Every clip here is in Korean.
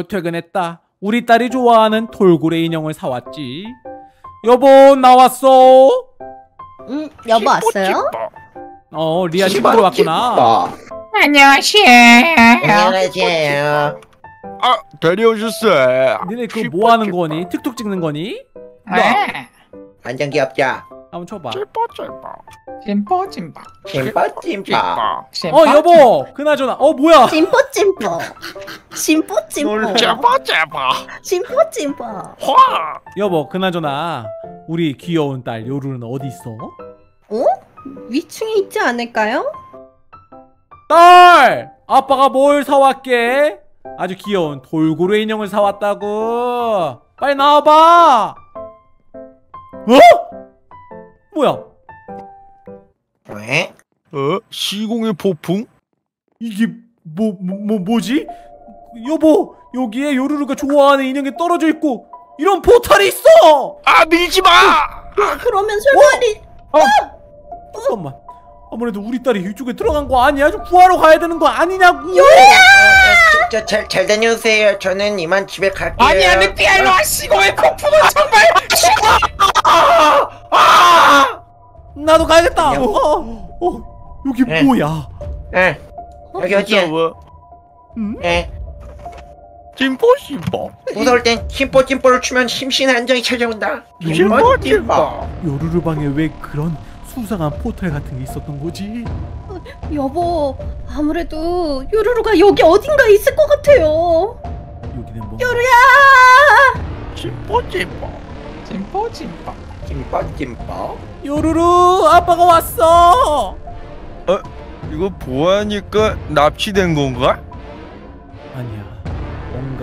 퇴근했다. 우리 딸이 좋아하는 돌고래 인형을 사왔지. 여보, 나왔어. 응, 여보 왔어요? 리아 친구로 왔구나. 안녕하세요. 안녕하세요. 데려오셨어요. 니네 그거 뭐 하는 거니? 틱톡 찍는 거니? 네. 완전 귀엽죠? 한번 쳐봐. 찜뽀. 찜빠. 여보, 그나저나. 뭐야? 찜뽀. 여보, 그나저나 우리 귀여운 딸 요루는 어디 있어? 위층에 있지 않을까요? 딸! 아빠가 뭘 사왔게? 아주 귀여운 돌고래 인형을 사왔다고. 빨리 나와봐. 뭐야? 왜? 시공의 폭풍? 이게 뭐지? 여보, 여기에 요루루가 좋아하는 인형이 떨어져 있고 이런 포탈이 있어. 밀지마. 그러면 설마 잠깐만, 아무래도 우리 딸이 이쪽에 들어간 거 아니야? 좀 구하러 가야 되는 거 아니냐고. 잘 다녀오세요. 저는 이만 집에 갈게요. 아니야, 늑대야, 일로 와. 시공의 폭풍은 정말 나도 가야겠다. 여기 네. 뭐야? 여기 어디야? 찜뽀. 무서울 땐 심뽀를 추면 심신 안정이 찾아온다. 심뽀. 요루루 방에 왜 그런 수상한 포탈 같은 게 있었던 거지? 여보, 아무래도 요루루가 여기 어딘가에 있을 것 같아요. 여기는 뭐? 요루야! 찜뽀. 요루루, 아빠가 왔어. 이거 보아하니까 납치된 건가? 아니야, 뭔가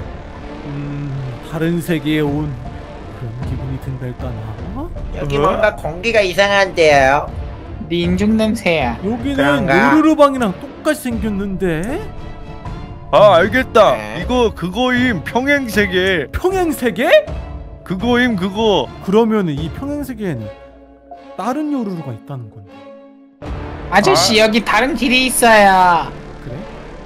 다른 세계에 온 그런 기분이 든달까나. 여기 뭔가 공기가 이상한데요. 인중 냄새야. 여기는 그런가? 요루루 방이랑 똑같이 생겼는데? 알겠다. 네. 이거 그거임. 평행세계. 평행세계? 그거임 그거. 그러면은 이 평행세계에는 다른 요루루가 있다는 건데. 아저씨, 여기 다른 길이 있어요. 그래?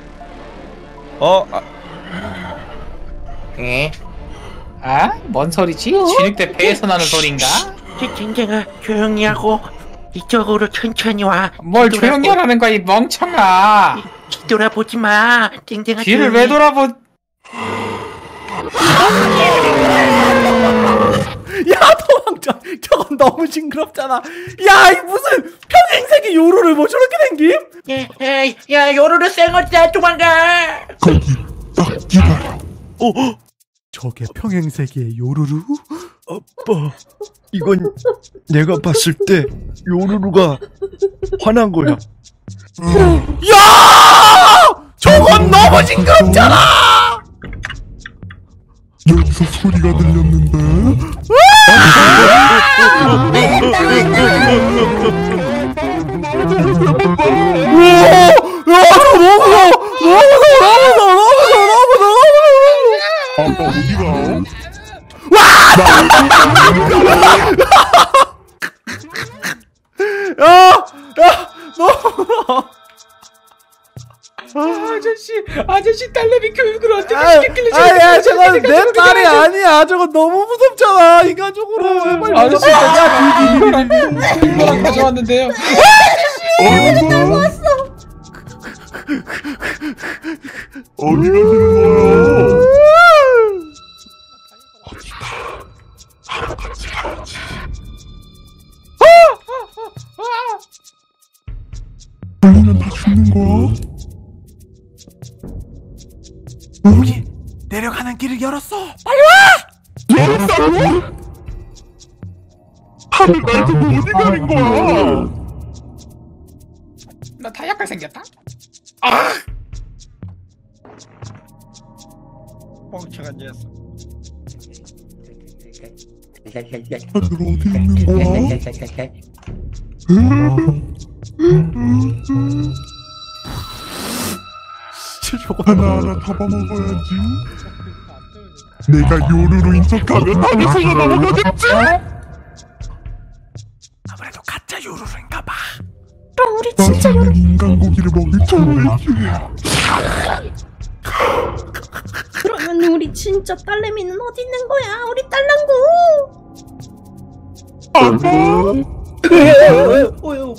뭔 소리지? 진흙대 배에서 나는 소린가? 쟁쟁아, 조용히 하고 이쪽으로 천천히 와. 뭘 조용히 하라는 거야, 이 멍청아. 뒤돌아보지 마. 쟁쟁아. 뒤를 왜 돌아보... 야, 도망쳐. 저건 너무 징그럽잖아. 야, 이 무슨 평행세계 요루를 뭐 저렇게 생김? 야, 요루루 쌩얼다. 도망가. 저게 평행세계의 요루루? 아빠, 이건 내가 봤을 때 요루루가 화난 거야. 야! 저건 너무 징그럽잖아! 여기서 소리가 들렸는데? 저 너무 무서워! 아빠 어디가? 아저씨 딸내미 교육을 어떻게 시켰길래 야, 저건 내 딸이 아니야. 저건 너무 무섭잖아. 인간적으로. 아저씨, 이거랑 가져왔는데요. 어디 가시는 거야? 같이 가야지. 걸리면 다 죽는 거야? 여기 내려가는 길을 열었어. 빨리 와! 열었다고? 하늘 날 두고 어디 가는 거야? 나 다약할 생겼다. 멍청한 녀석. 다들 어디 있는 거야? 하나하나 잡아먹어야지. 내가 요루루인 척하면 하늘에서 넘어가겠지? 아무래도 가짜 요루루인가봐. 우리 진짜 나중에 인간 고기를 먹을 차례지. 그러면 우리 진짜 딸내미는 어디 있는 거야? 우리 딸랑구.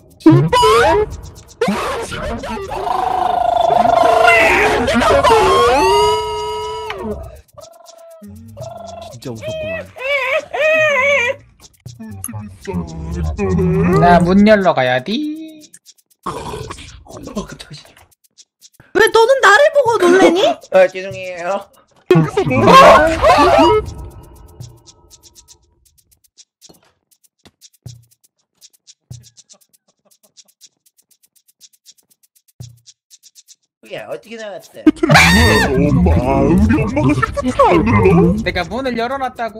진짜 무섭구만. 나 문 열러 가야지. 왜 너는 나를 보고 놀래니? 죄송해요. 야, 어떻게 나왔어? 엄마, 우리 엄마가 시프트 안 눌러? 내가 문을 열어놨다고?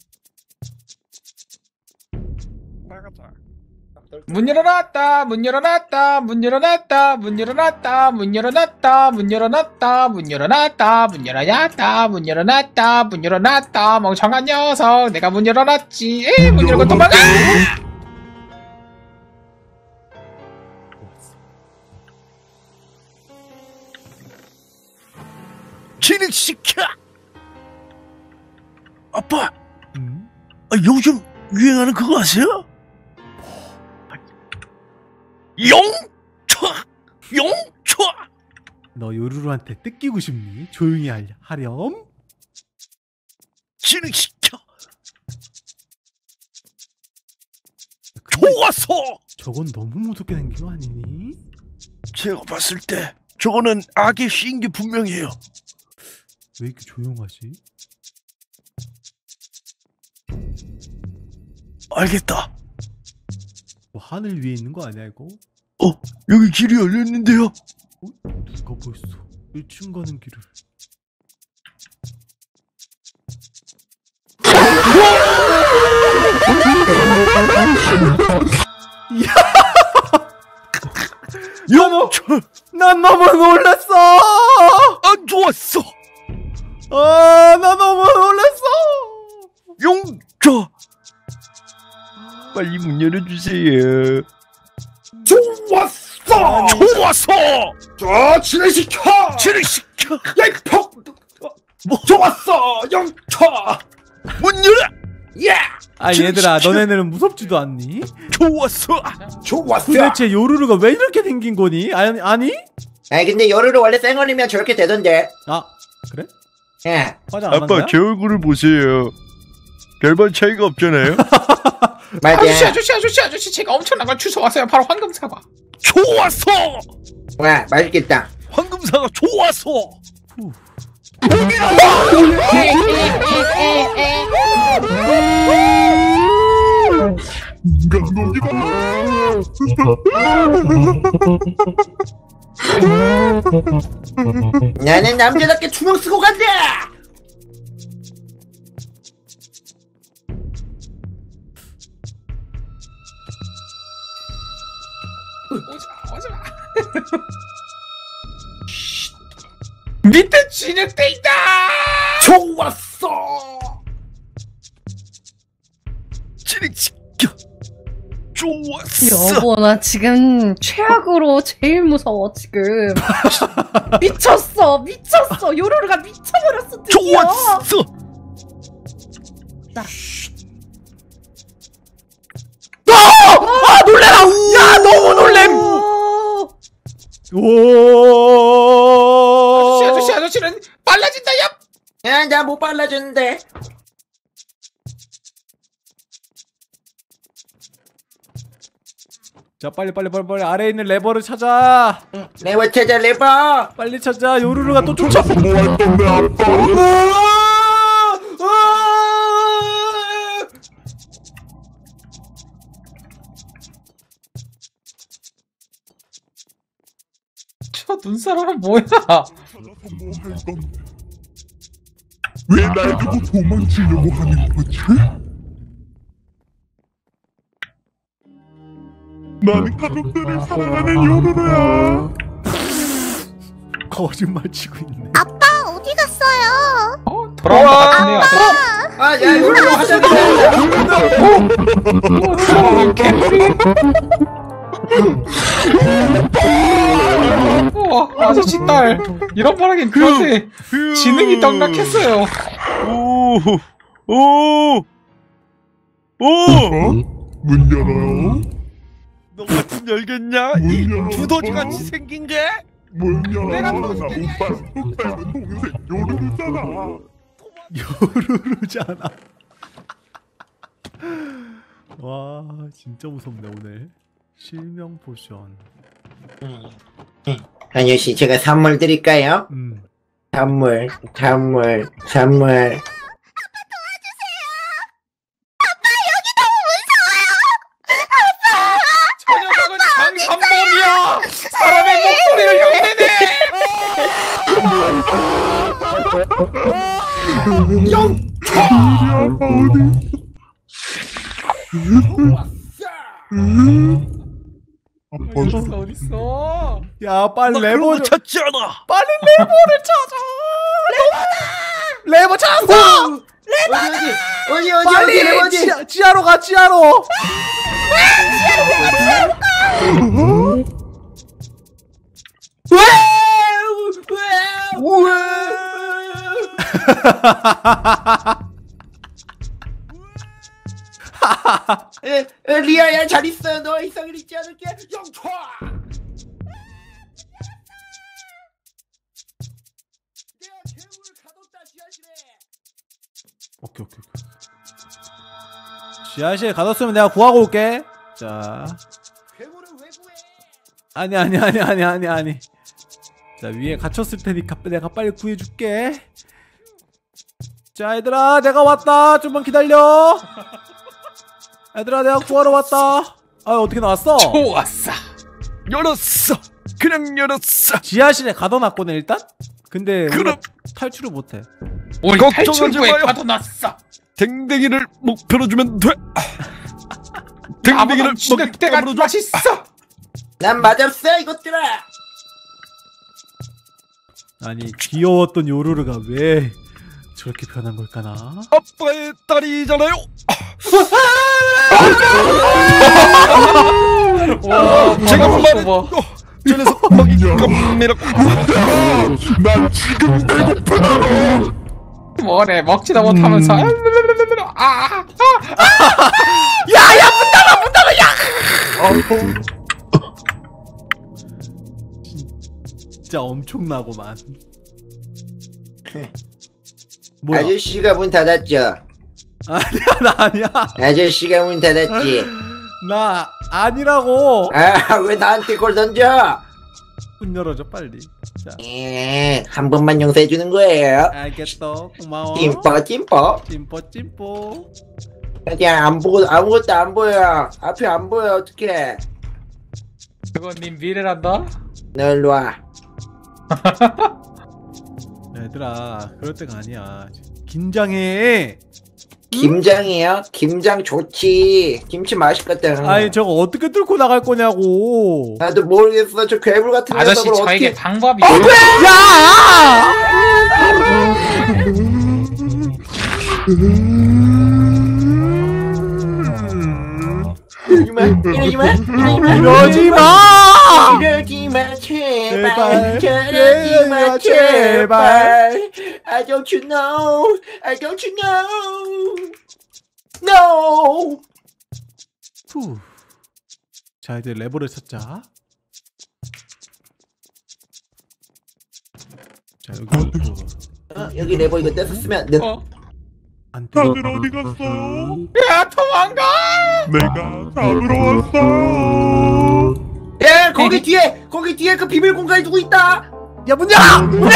나가자. 문 열어놨다. 문 열어놨다. 문 열어놨다. 문 열어놨다. 문 열어놨다. 문 열어놨다. 문 열어놨다. 문 열어놨다. 문 열어놨다. 문 열어놨다. 멍청한 녀석. 내가 문 열어놨지. 에이, 문 열고 도망가. 진행시켜. 아빠, 요즘 유행하는 그거 아세요? 용차, 용차. 너 요루루한테 뜯기고 싶니? 조용히 하렴. 진행시켜. 근데 좋았어. 저건 너무 무섭게 생긴 거 아니니? 제가 봤을 때 저거는 악의 시인 게 분명해요. 왜 이렇게 조용하지? 알겠다. 뭐 하늘 위에 있는 거 아니야 이거? 여기 길이 열렸는데요. 누가 벌써 1층 가는 길을. 용차. 난 너무 놀랐어. 안 좋았어. 나 너무 놀랐어. 용차. 빨리 문 열어주세요. 좋았어. 좋았어. 자, 진행시켜. 진행시켜. 야, 이 퍽. 뭐? 좋았어. 영차. 문 열어. 야, 아 얘들아 너네들은 무섭지도 않니? 좋았어. 좋았어. 도대체 요루루가 왜 이렇게 생긴 거니? 아니? 아니 근데 요루루 원래 쌩얼이면 저렇게 되던데. 아 그래? 예. 화장 안 한 아빠 거야? 제 얼굴을 보세요. 별반 차이가 없잖아요. 맞아. 아저씨, 제가 엄청난 걸 주워왔어요. 바로 황금 사과. 좋았어. 와, 맛있겠다. 황금사가 좋았어. 후. 인간놈이다. 나는 남자답게 투명 쓰고 간다. 오지마. 밑에 진흙대 있다. 좋았어. 진행시켜. 좋았어. 여보 나 지금 최악으로 제일 무서워 지금. 미쳤어. 요루루가 미쳐버렸어 드디어. 좋았어. 놀래라! 야 너무 놀램! 오! 아저씨는 빨라진다. 야. 야, 나 못 발라줬는데. 자 빨리 아래에 있는 레버를 찾아. 레버 찾아, 레버. 빨리 찾아. 요루루가 또 쫓아. 뭐할 건데 아빠? 저 눈사람은 뭐야? 뭐할 건데? 왜 날 두고 도망치려고 하는 거지? 나는 가족들을 사랑하는 요루루야. 거짓말 치고 있네. 어디 갔어요? 돌아온 것 같은데요. 아, 야, 요루루 화장이다. 우와. 아저씨 딸. 이런 말하긴 그런데 지능이 떡락했어요. 오. 문 열어요. 너가 문 열겠냐? 이 두더지같이 생긴 게? 문 열어. 내가 나 먹어줄게. 오빠 동생 요루루잖아. 요루루잖아. 와 진짜 무섭네 오늘. 실명 포션. 아저씨 제가 선물 드릴까요? 선물. 저 녀석은 장삼범이야. 사람의 목소리를 흉내내. 어딨어? 야 빨리 나 레버 그런 거 좀. 찾지 않아. 빨리 레버를 찾아. 레버 찾았어. 어디 빨리 레버지? 지하로 가 지하로. 리아야 잘 있어. 너 이상을 잊지 않을게. 영차. 내가 괴물을 가뒀다 지하실에. 오케이. 지하실에 가뒀으면 내가 구하고 올게. 자. 괴물을 왜 구해? 아니. 자 위에 갇혔을 테니까 내가 빨리 구해줄게. 자 얘들아 내가 왔다. 좀만 기다려. 얘들아 내가 구하러 왔다. 아 어떻게 나왔어? 좋았어. 열었어. 그냥 열었어. 지하실에 가둬놨거든 일단. 근데 그럼 우리가 탈출을 못해. 우리 걱정하지 탈출구에 마요. 가둬놨어. 댕댕이를 목표로 주면 돼. 아무도 댕댕이를 지는 때가 먹잇감으로 줘. 맛있어. 난 맞았어 이것들아. 아니 귀여웠던 요루루가 왜 저렇게 변한 걸까나? 아빠의 딸이잖아요. 제가 말했고 저 녀석 먹잇감이라고. 난 지금 배고프다. 뭐래 먹지도 못하면서. 야야 문 닫아 야! 진짜 엄청나고만. 뭐야? 아저씨가 문 닫았죠. 아니야 나 아니야. 아저씨가 문 닫았지. 나 아니라고. 아 왜 나한테 그걸 던져? 문 열어줘 빨리. 자 한 번만 용서해 주는 거예요. 알겠어 고마워. 찜뽀. 그냥 안 보고 아무것도 안 보여. 앞이 안 보여. 어떡해. 그건 님 미래란다. 너 일로 와. 얘들아 그럴 때가 아니야. 긴장해. 김장이요? 김장 좋지. 김치 맛있거든. 아니 저거 어떻게 뚫고 나갈 거냐고. 나도 모르겠어. 저 괴물 같은 아저씨 녀석을 저에게 어떻게. 방법이 야! 이러지 마. 이러지 마! 이러지 마. 제발. 제발. 저러지 마. 제발. I don't you know. I don't you know. No. 후. 자 이제 레버를 찾자. 자 여기 여기 레버 이거 뗐었으면 내... 안 돼. 다들 어디 갔어요? 야 도망가. 내가 잡으러 왔어. 야 거기 뒤에 그 비밀 공간에 누구 있다. 야 문 열어! 문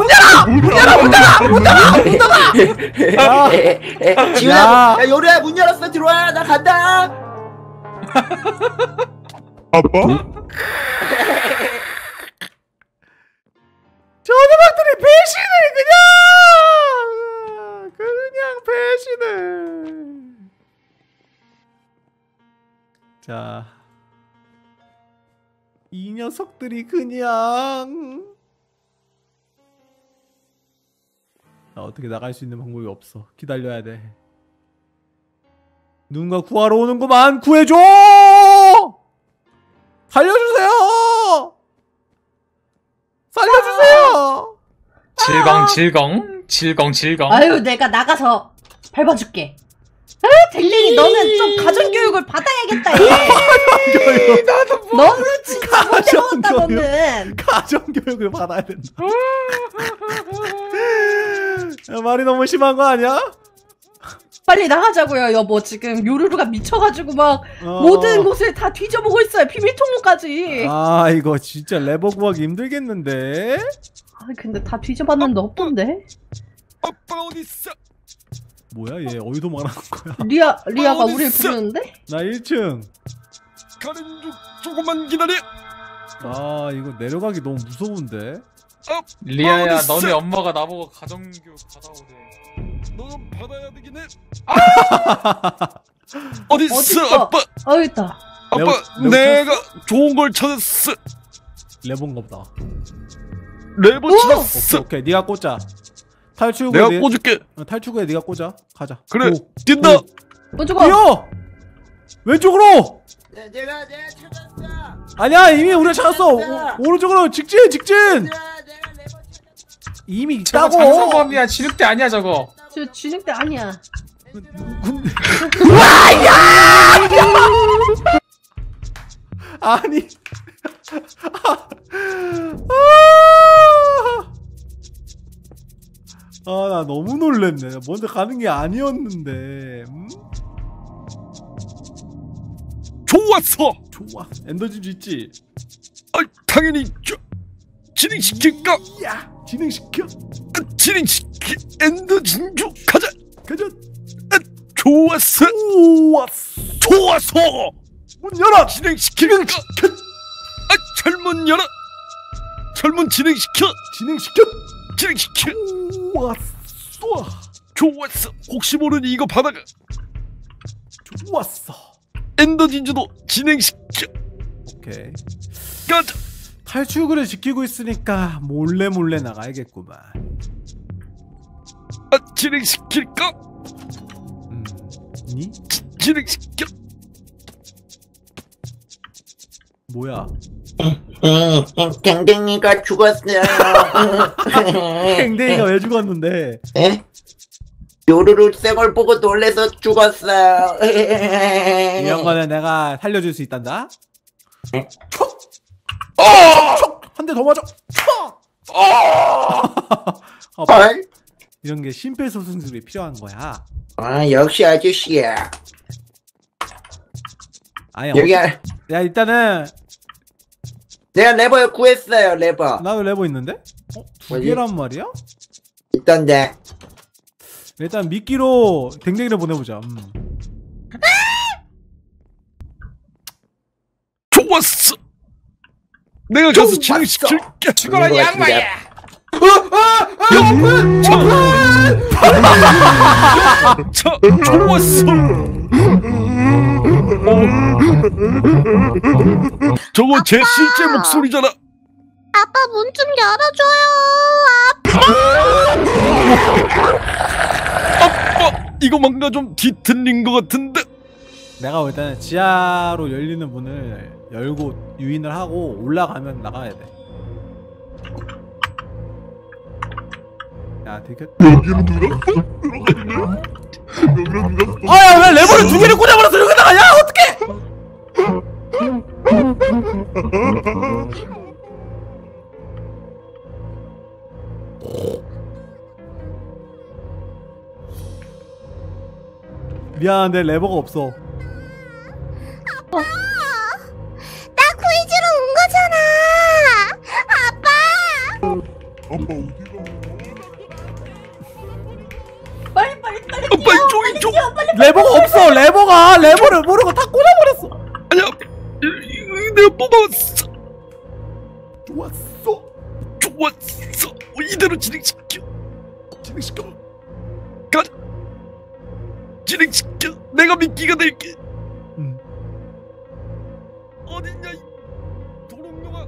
열어! 지훈아, 야. 야 요리야 문 열었어. 들어와. 나 간다. 아빠? 저놈들이 배신을 그냥 배신을. 자, 이 녀석들이 그냥 나 어떻게 나갈 수 있는 방법이 없어. 기다려야 돼. 누군가 구하러 오는구만. 구해줘! 살려주세요! 살려주세요. 질겅. 아유, 내가 나가서 밟아줄게. 아, 댕댕이 너는 좀 가정교육을 받아야겠다. 얘. 너는 진짜 못 배웠다 너는. 가정교육을 받아야 된다. 야, 말이 너무 심한 거 아니야? 빨리 나가자고요, 여보. 지금 요루루가 미쳐가지고 막 모든 곳을 다 뒤져보고 있어요. 비밀 통로까지. 아 이거 진짜 레버 구하기 힘들겠는데? 아, 근데 다 뒤져봤는데 없던데? 아빠 어딨어? 뭐야 얘 어디서 말하는 거야? 리아가 어딨어? 우리를 부르는데? 나 1층. 가는 중 조금만 기다려. 아 이거 내려가기 너무 무서운데? 리아야, 어딨어? 너네 엄마가 나보고 가정교육 받아오래. 너는 받아야 되긴 해. 어딨어? 어딨어 아빠? 여기 있다. 아빠 레버 내가 좋은 걸 찾았어. 레버인가 보다. 레버 오케이 찾았어. 오케이 네가 꽂자. 탈출구에 내가 꽂을게. 탈출구에 네가 꽂아. 가자. 그래 고. 뛴다. 먼저 가. 뛰어! 왼쪽으로! 내가 찾았어. 아니야 이미 우리가 찾았어. 오른쪽으로 직진. 내가 레버 이미 저거 있다고. 장성범이야. 진흙대 아니야 저거. 저 진흙대 아니야. 아니. 아, 나 너무 놀랬네. 나 먼저 가는 게 아니었는데. 좋았어. 좋아. 엔더진주 있지? 아 당연히 진행시킬까? 야, 진행시켜. 진행시키 엔더 진주 가자. 가자. 좋았어. 좋았어. 문 열어. 진행시킬까? 철문 열어. 철문 진행시켜. 진행시켜. 좋았어. 혹시 모르니 이거 받아가. 좋았어. 엔더 진주도 진행시켜. 오케이. 가자. 탈출구를 지키고 있으니까 몰래 나가야겠구만. 진행시킬까? 니? 진행시켜. 뭐야? 댕댕이가 죽었어요. 댕댕이가 왜 죽었는데? 에? 요루루 쌩얼 보고 놀래서 죽었어요. 이런 거는 내가 살려줄 수 있단다. 촉! 한 대 더 맞아. 촉! 헐? 이런 게 심폐소생술이 필요한 거야. 아 역시 아저씨야. 아니 여기 야 일단은 내가 레버 구했어요. 레버 나도 레버 있는데? 두 뭐지? 개란 말이야? 있던데. 일단 미끼로 댕댕이를 보내보자. 좋았어. 내가 가서 진행시킬게. 죽어라 이 양반이야. 좋았어. 저거 제 실제 목소리잖아. 아빠 문 좀 열어줘요. 아빠 이거 뭔가 좀 뒤틀린 것 같은데. 내가 일단 지하로 열리는 문을 열고 유인을 하고 올라가면 나가야 돼. 야 되게 여기는 누가 들어갔냐? 여기는 누가 아야 왜 레버를 두 개를 꽂아버렸어. 여기 나가냐 어떡해. 미안한데 레버가 없어. 나 구해주러 온 거잖아. 아빠. 아빠 어디가? 빨리 아빠 이쪽. 레버가 없어. 레버를 모르고 다 꽂아버렸어. 아니야. 내가 뽑았어. 좋았어. 이대로 진행시켜. 가자. 진행시켜. 내가 미끼가 될게. 어딨냐 이 도롱뇽아.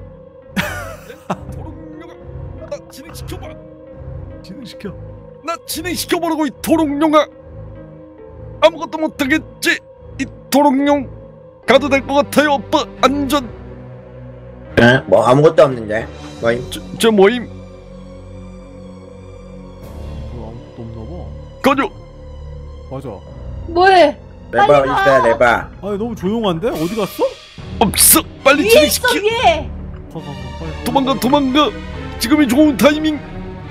도롱뇽아. 나 진행시켜봐. 나 진행시켜보라고 이 도롱뇽아. 아무것도 못하겠지. 이 도롱뇽 가도 될 것 같아요 오빠. 안전. 응? 뭐 아무것도 없는데. 뭐임? 저 모임 아무것도 없나 가죠. 봐. 맞아. 뭐해? 레바 빨리 가. 있어야 레바. 아니 너무 조용한데? 어디 갔어? 없어. 빨리 위에 있어 진행시켜. 위에. 가 빨리. 도망가. 지금이 좋은 타이밍.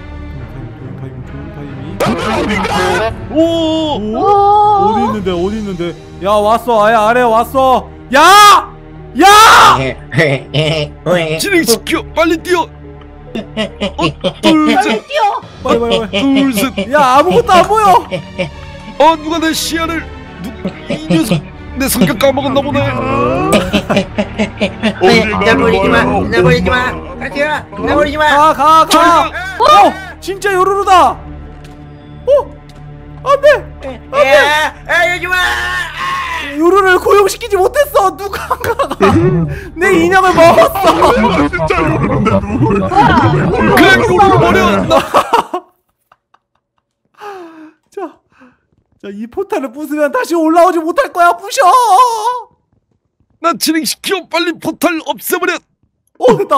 타이밍. 오. 어디 있는데? 야 왔어. 아래 왔어. 야! 진행시켜. 빨리 뛰어. 빨리 뛰어. 빨리. 둘, 셋. 야 아무것도 안 보여. 누가 내 시야를 이 녀석 내 성격 까먹었나 보네. 나 버리지 마. 나 버리지 마. 가지마. 나 버리지 마. 가. 진짜 요루루다. 안돼. 오지 마. 요루를 고용시키지 못했어. 누군가가 내 인형을 먹었어. 진짜 요런데 누구야? 그냥 요루를 버려. 자, 이 포탈을 부수면 다시 올라오지 못할 거야. 부셔. 나 진행시켜. 빨리 포탈 없애버려. 됐다.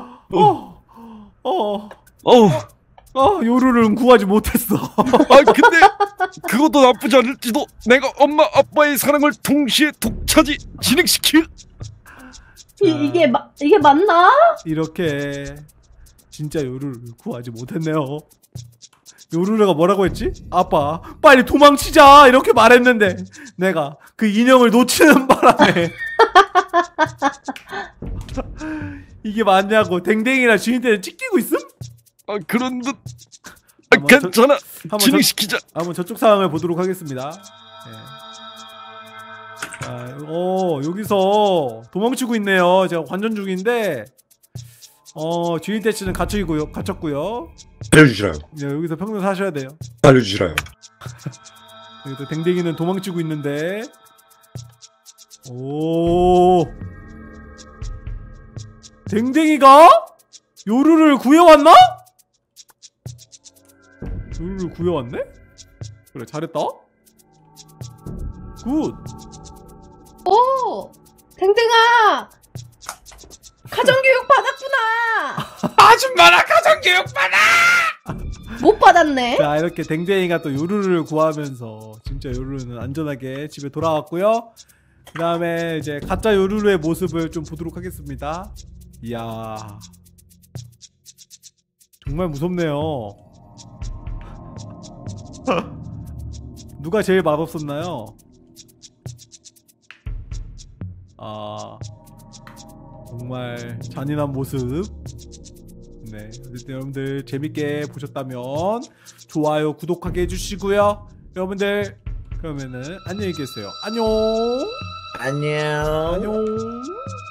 요루를 구하지 못했어. 근데 그것도 나쁘지 않을지도. 내가 엄마 아빠의 사랑을 동시에 독차지. 진행시켜. 이게 맞나? 이렇게 진짜 요루를 구하지 못했네요. 요루르가 뭐라고 했지? 아빠 빨리 도망치자 이렇게 말했는데 내가 그 인형을 놓치는 바람에 이게 맞냐고 댕댕이랑 주인한테 찍히고 있음? 그런 듯. 한번 괜찮아. 한번 진행시키자. 한번 저쪽 상황을 보도록 하겠습니다. 여기서 도망치고 있네요. 제가 관전 중인데 주인 대치는 갇혔고요. 알려주시라요. 네, 여기서 평생 사셔야 돼요. 알려주시라요. 여기서 댕댕이는 도망치고 있는데. 오, 댕댕이가 요루를 구해왔나? 요루를 구해왔네? 그래, 잘했다. 굿. 오, 댕댕아, 가정교육 받았구나. 아줌마나 가정교육 받아. 못 받았네. 자, 이렇게 댕댕이가 또 요루를 구하면서 진짜 요루는 안전하게 집에 돌아왔고요. 그 다음에 이제 가짜 요루루의 모습을 좀 보도록 하겠습니다. 이야, 정말 무섭네요. 누가 제일 맛없었나요? 정말 잔인한 모습. 네, 어쨌든 여러분들 재밌게 보셨다면 좋아요, 구독하게 해주시고요. 여러분들 그러면은 안녕히 계세요. 안녕. 안녕. 안녕.